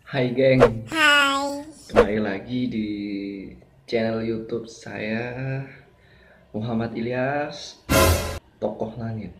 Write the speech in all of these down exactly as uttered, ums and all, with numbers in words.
Hai geng, Hai. kembali lagi di channel YouTube saya Muhammad Ilyas, Tokoh Langit.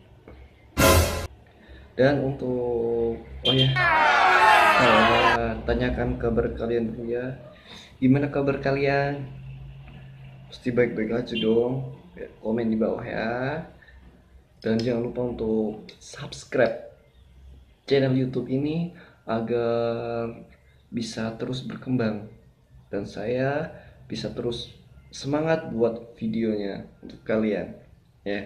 Dan untuk oh ya, saya tanyakan kabar kalian dulu ya. Gimana kabar kalian? Pasti baik-baik aja dong. Ya, komen di bawah ya. Dan jangan lupa untuk subscribe channel YouTube ini agar bisa terus berkembang dan saya bisa terus semangat buat videonya untuk kalian ya.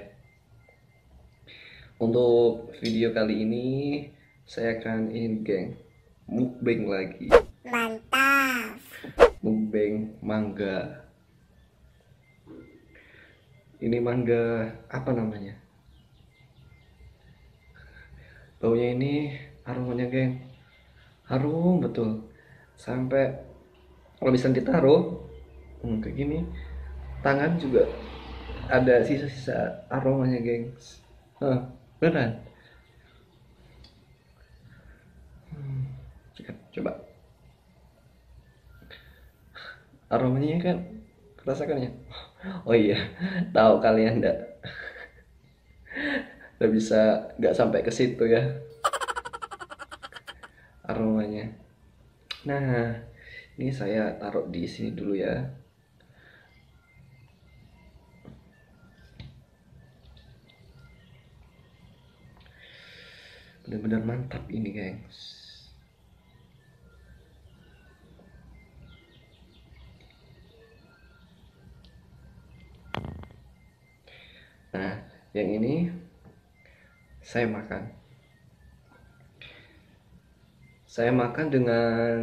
Untuk video kali ini saya akan ini geng, mukbang lagi. Mantap. Mukbang mangga. Ini mangga apa namanya? Baunya ini, aromanya geng, harum betul. Sampai kalau bisa ditaruh hmm, kayak gini, tangan juga ada sisa-sisa aromanya gengs. Hah, beneran. Coba aromanya kan, rasakan ya. Oh iya, tahu kalian enggak, udah bisa nggak sampai ke situ ya aromanya. Nah, ini saya taruh di sini dulu ya. Benar-benar mantap ini gengs. Nah, yang ini saya makan. Saya makan dengan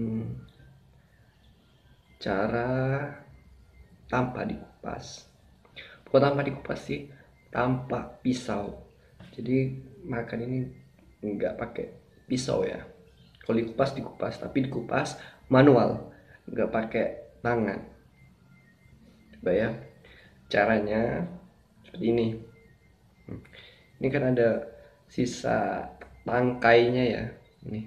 cara tanpa dikupas. Bukan tanpa dikupas sih, tanpa pisau. Jadi makan ini nggak pakai pisau ya. Kalau dikupas dikupas, tapi dikupas manual, nggak pakai tangan. Coba ya, caranya seperti ini. Ini kan ada sisa tangkainya ya. Ini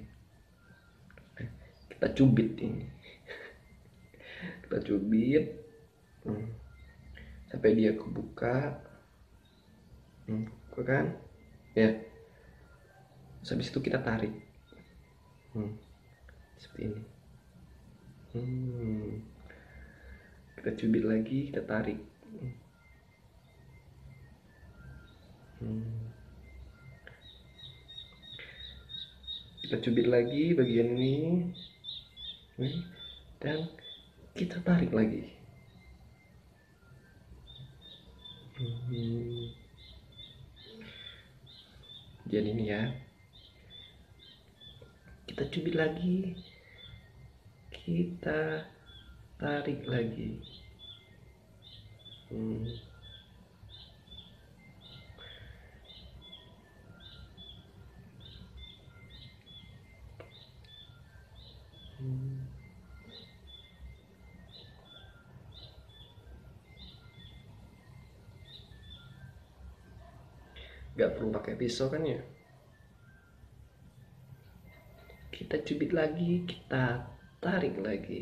kita cubit ini, kita cubit hmm, sampai dia kebuka. Hmm, kan? Ya. Terus habis itu kita tarik. Hmm, seperti ini. Hmm, kita cubit lagi, kita tarik. Hmm. Kita cubit lagi bagian ini, nih, dan kita tarik lagi. Hmm. Jadi ini ya, kita cubit lagi, kita tarik lagi. Hmm. Hmm. Gak perlu pakai pisau kan ya? Kita cubit lagi, kita tarik lagi.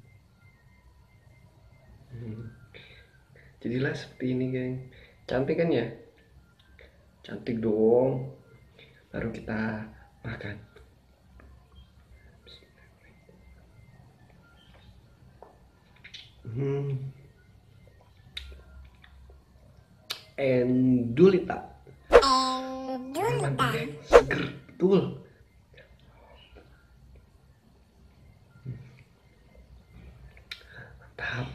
Hmm. Jadilah seperti ini geng. Cantik kan ya? Cantik dong. Baru kita makan. Hmm. Endulita. Mantap Endulita. geng, seger betul. Mantap.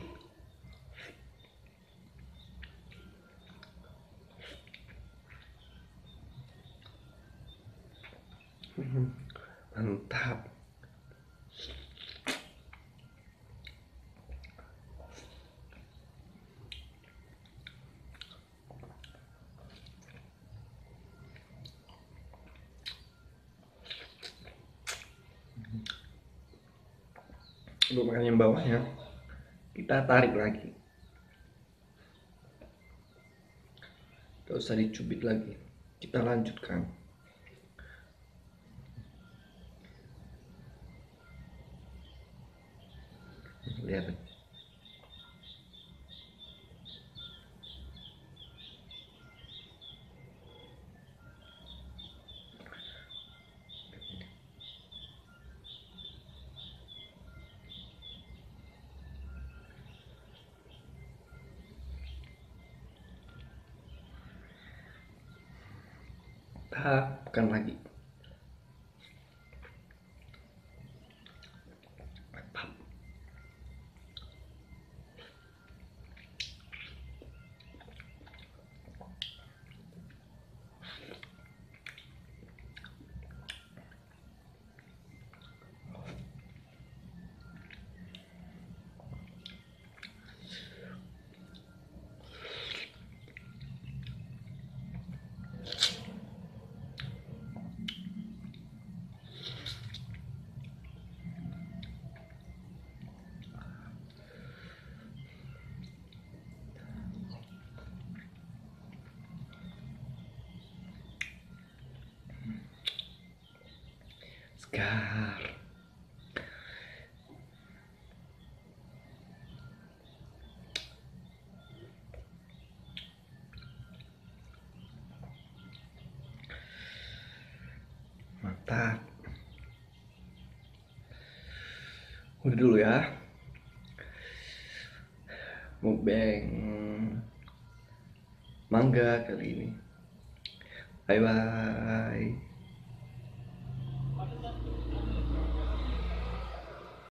Hmm. Mantap. Untuk makan yang bawahnya, kita tarik lagi. Gak usah dicubit lagi. Kita lanjutkan. lihat. Tahapkan lagi. Sekar. Mantap. Udah dulu ya. Mukbang mangga kali ini. Bye bye.